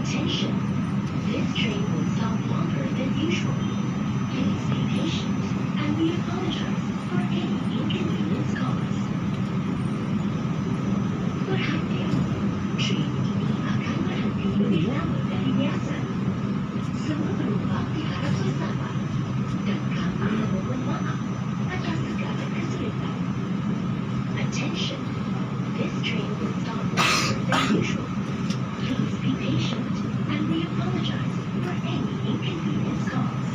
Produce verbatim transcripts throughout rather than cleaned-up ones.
Attention! This train will stop longer than usual. Please be patient, and we apologize for any inconvenience caused. Perhatian, train ini akan berhenti lebih lama dari biasa. Semua penumpang diharap bersabar dan kami memohon maaf atas segala kesulitan. Attention! This train will stop longer than usual. Please be patient, and we apologize for any inconvenience caused.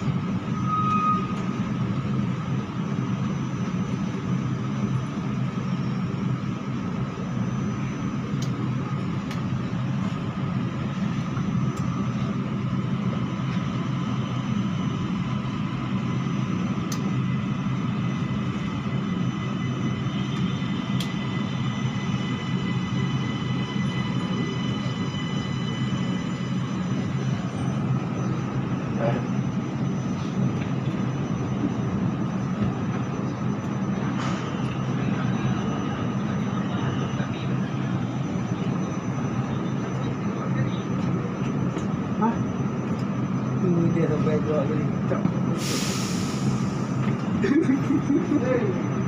Hah? Ini dia sampai keluar dari cak.